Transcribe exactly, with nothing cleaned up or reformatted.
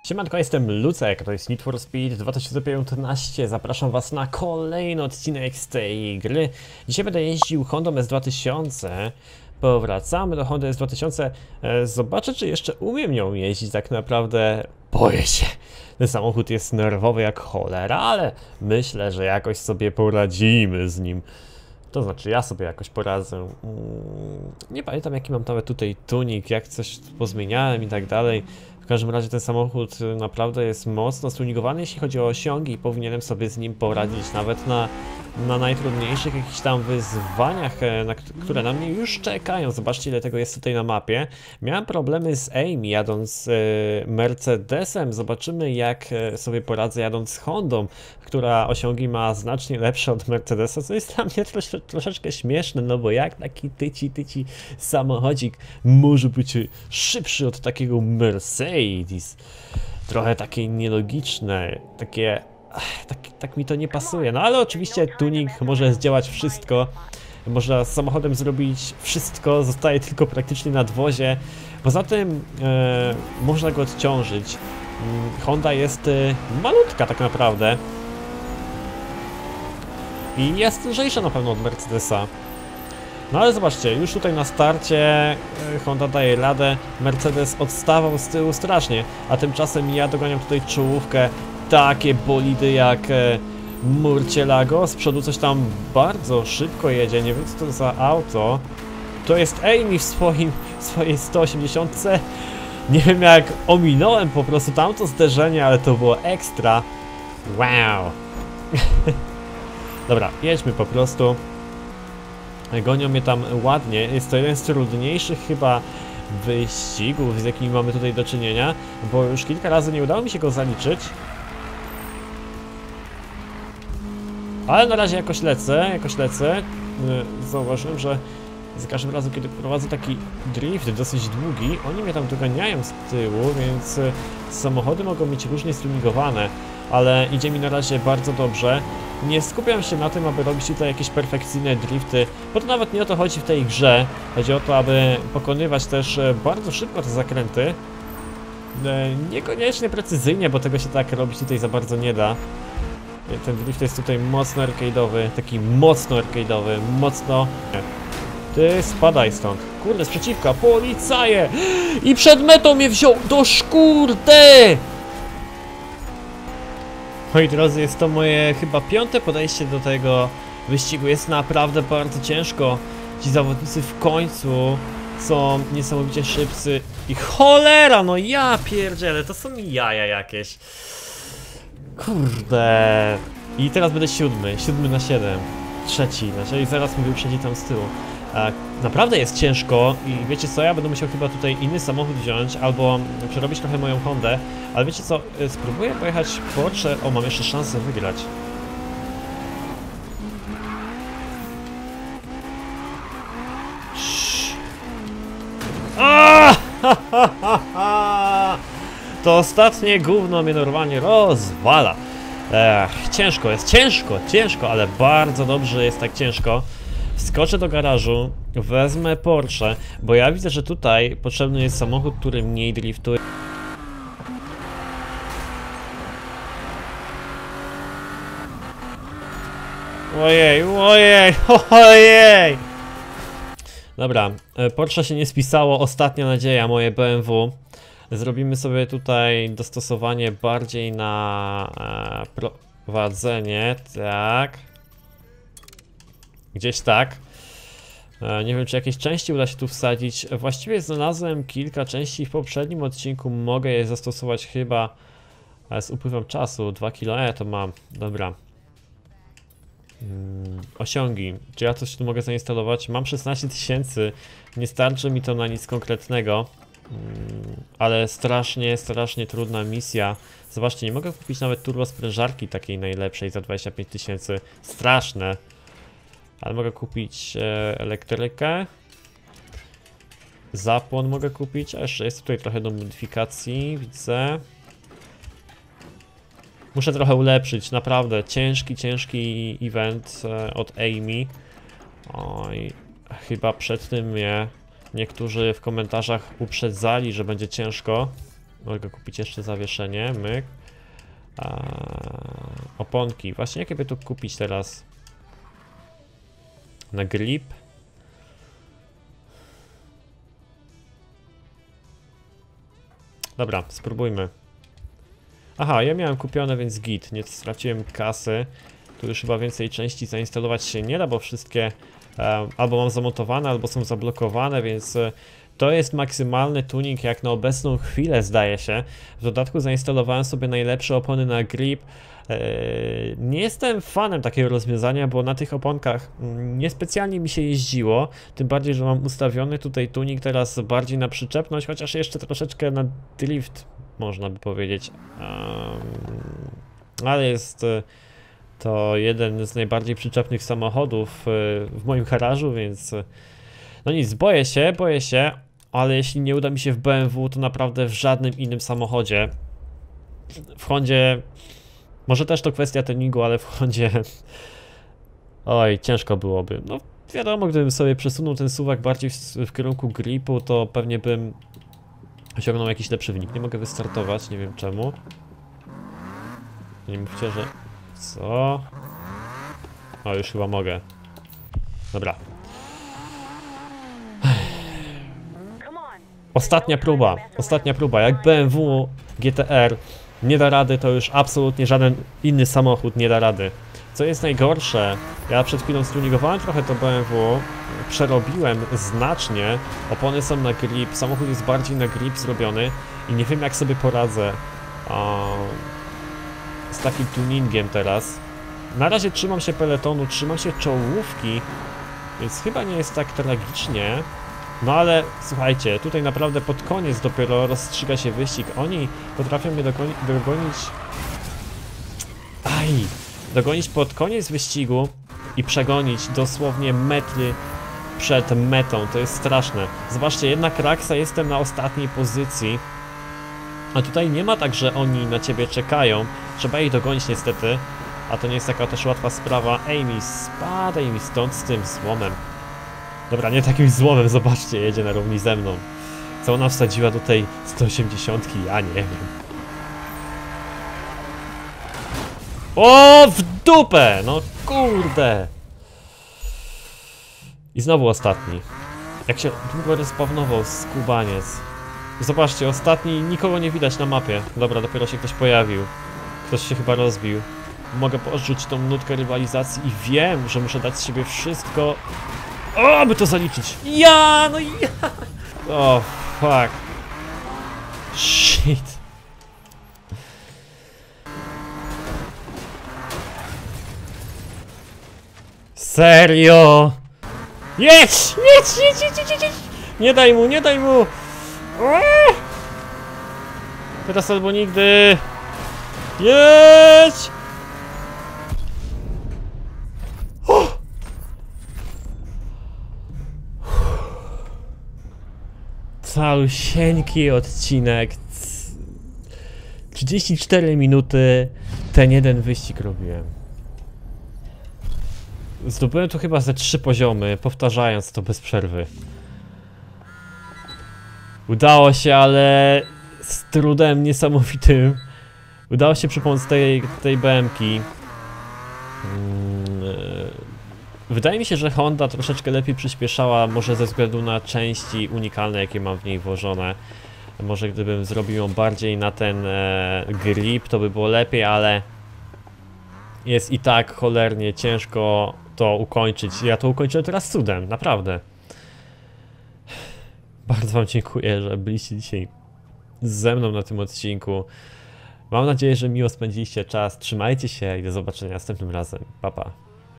Siemanko, jestem Lucek, to jest Need for Speed dwa tysiące piętnaście. Zapraszam was na kolejny odcinek z tej gry. Dzisiaj będę jeździł Hondą S dwa tysiące. Powracamy do Hondy S dwa tysiące. Zobaczę, czy jeszcze umiem nią jeździć. Tak naprawdę boję się. Ten samochód jest nerwowy jak cholera, ale myślę, że jakoś sobie poradzimy z nim. To znaczy, ja sobie jakoś poradzę. Nie pamiętam, jaki mam nawet tutaj tunik, jak coś pozmieniałem i tak dalej. W każdym razie ten samochód naprawdę jest mocno stuningowany, jeśli chodzi o osiągi, i powinienem sobie z nim poradzić nawet na, na najtrudniejszych jakichś tam wyzwaniach, na które na mnie już czekają. Zobaczcie, ile tego jest tutaj na mapie. Miałem problemy z Amy jadąc e, Mercedesem. Zobaczymy, jak sobie poradzę jadąc Hondą, która osiągi ma znacznie lepsze od Mercedesa, co jest dla mnie trosze, troszeczkę śmieszne, no bo jak taki tyci tyci samochodzik może być szybszy od takiego Mercedes? Trochę takie nielogiczne, takie... Tak, tak mi to nie pasuje, no ale oczywiście tuning może zdziałać wszystko. Można z samochodem zrobić wszystko, zostaje tylko praktycznie nadwozie. Poza tym e, można go odciążyć. Honda jest e, malutka tak naprawdę. I jest lżejsza na pewno od Mercedesa. No ale zobaczcie, już tutaj na starcie Honda daje radę, Mercedes odstawał z tyłu strasznie, a tymczasem ja doganiam tutaj czołówkę. Takie bolidy jak Murcielago, z przodu coś tam bardzo szybko jedzie, nie wiem co to za auto. To jest Amy w swoim, w swojej sto osiemdziesiątce. Nie wiem, jak ominąłem po prostu tamto zderzenie, ale to było ekstra. Wow. Dobra, jedźmy po prostu. Gonią mnie tam ładnie. Jest to jeden z trudniejszych chyba wyścigów, z jakimi mamy tutaj do czynienia, bo już kilka razy nie udało mi się go zaliczyć. Ale na razie jakoś lecę, jakoś lecę. Zauważyłem, że za każdym razem, kiedy prowadzę taki drift dosyć długi, oni mnie tam doganiają z tyłu, więc samochody mogą mieć różnie stuningowane, ale idzie mi na razie bardzo dobrze. Nie skupiam się na tym, aby robić tutaj jakieś perfekcyjne drifty, bo to nawet nie o to chodzi w tej grze. Chodzi o to, aby pokonywać też bardzo szybko te zakręty. Niekoniecznie precyzyjnie, bo tego się tak robić tutaj za bardzo nie da. Ten drift jest tutaj mocno arcade'owy, taki mocno arcade'owy, mocno... Ty spadaj stąd. Kurde, sprzeciwka, policaje! I przed metą mnie wziął do szkurde! Moi drodzy, jest to moje chyba piąte podejście do tego wyścigu. Jest naprawdę bardzo ciężko. Ci zawodnicy w końcu są niesamowicie szybcy. I cholera, no ja pierdzielę, to są jaja jakieś. Kurde. I teraz będę siódmy, siódmy na siedem. Trzeci, znaczy zaraz mnie wyprzedzi tam z tyłu. E, naprawdę jest ciężko i wiecie co, ja będę musiał chyba tutaj inny samochód wziąć albo przerobić trochę moją Hondę, ale wiecie co, spróbuję pojechać Porsche. O, mam jeszcze szansę wygrać. A! To ostatnie gówno mnie normalnie rozwala. Ech, ciężko jest, ciężko, ciężko, ale bardzo dobrze jest tak ciężko. Wskoczę do garażu, wezmę Porsche, bo ja widzę, że tutaj potrzebny jest samochód, który mniej driftuje. Ojej, ojej, ojej! Dobra, Porsche się nie spisało, ostatnia nadzieja, moje B M W. Zrobimy sobie tutaj dostosowanie bardziej na e, prowadzenie, tak. Gdzieś tak. E, nie wiem, czy jakieś części uda się tu wsadzić. Właściwie znalazłem kilka części w poprzednim odcinku. Mogę je zastosować chyba z upływem czasu. dwa kilo E to mam. Dobra. Hmm, osiągi. Czy ja coś tu mogę zainstalować? Mam szesnaście tysięcy. Nie starczy mi to na nic konkretnego. Hmm, ale strasznie, strasznie trudna misja. Zobaczcie, nie mogę kupić nawet turbo sprężarki takiej najlepszej za dwadzieścia pięć tysięcy. Straszne. Ale mogę kupić e, elektrykę. Zapłon mogę kupić, a jeszcze jest tutaj trochę do modyfikacji, widzę. Muszę trochę ulepszyć, naprawdę ciężki, ciężki event e, od Amy. Oj, chyba przed tym mnie niektórzy w komentarzach uprzedzali, że będzie ciężko. Mogę kupić jeszcze zawieszenie, myk. A, oponki, właśnie jakie by tu kupić teraz? Na grip. Dobra, spróbujmy. Aha, ja miałem kupione, więc git, nie straciłem kasy. Tu już chyba więcej części zainstalować się nie da, bo wszystkie e, albo mam zamontowane, albo są zablokowane, więc e, to jest maksymalny tuning jak na obecną chwilę, zdaje się. W dodatku zainstalowałem sobie najlepsze opony na grip. E, nie jestem fanem takiego rozwiązania, bo na tych oponkach niespecjalnie mi się jeździło. Tym bardziej, że mam ustawiony tutaj tuning teraz bardziej na przyczepność, chociaż jeszcze troszeczkę na drift, można by powiedzieć. Um, ale jest to jeden z najbardziej przyczepnych samochodów w moim garażu, więc no nic, boję się, boję się, ale jeśli nie uda mi się w B M W, to naprawdę w żadnym innym samochodzie. W Hondzie, może też to kwestia tuningu, ale w Hondzie, oj, ciężko byłoby. No wiadomo, gdybym sobie przesunął ten suwak bardziej w, w kierunku gripu, to pewnie bym osiągnął jakiś lepszy wynik. Nie mogę wystartować, nie wiem czemu. Nie mówcie, że... Co? O, już chyba mogę. Dobra. Ostatnia próba, ostatnia próba. Jak B M W G T R nie da rady, to już absolutnie żaden inny samochód nie da rady. Co jest najgorsze, ja przed chwilą stuningowałem trochę to B M W, przerobiłem znacznie, opony są na grip, samochód jest bardziej na grip zrobiony i nie wiem jak sobie poradzę um, z takim tuningiem teraz. Na razie trzymam się peletonu, trzymam się czołówki, więc chyba nie jest tak tragicznie. No ale słuchajcie, tutaj naprawdę pod koniec dopiero rozstrzyga się wyścig. Oni potrafią mnie dogoni dogonić... Aj! Dogonić pod koniec wyścigu i przegonić dosłownie metry przed metą. To jest straszne. Zobaczcie, jedna kraksa, jestem na ostatniej pozycji. A tutaj nie ma tak, że oni na ciebie czekają. Trzeba ich dogonić niestety. A to nie jest taka też łatwa sprawa. Ej mi, spadaj mi stąd z tym złomem. Dobra, nie takim złomem, zobaczcie, jedzie na równi ze mną. Co ona wsadziła tutaj sto osiemdziesiąt? Ja nie wiem. O, w dupę! No kurde! I znowu ostatni. Jak się długo respawnował skubaniec. Zobaczcie, ostatni, nikogo nie widać na mapie. Dobra, dopiero się ktoś pojawił. Ktoś się chyba rozbił. Mogę poczuć tą nutkę rywalizacji i wiem, że muszę dać z siebie wszystko. O, by to zaliczyć. Ja, no ja! O, fuck. Shit. Serio? Jedź! Jedź, jedź, jedź, jedź, jedź! Nie daj mu, nie daj mu! Eee! Teraz albo nigdy! Jedź! Oh! Calusieńki odcinek. trzydzieści cztery minuty. Ten jeden wyścig robiłem. Zdobyłem tu chyba ze trzy poziomy, powtarzając to bez przerwy. Udało się, ale z trudem niesamowitym. Udało się przy pomocy tej, tej B M ki. Wydaje mi się, że Honda troszeczkę lepiej przyspieszała, może ze względu na części unikalne, jakie mam w niej włożone. Może gdybym zrobił ją bardziej na ten e, grip, to by było lepiej, ale jest i tak cholernie ciężko to ukończyć. Ja to ukończyłem teraz cudem, naprawdę. Bardzo wam dziękuję, że byliście dzisiaj ze mną na tym odcinku. Mam nadzieję, że miło spędziliście czas. Trzymajcie się i do zobaczenia następnym razem. Pa, pa.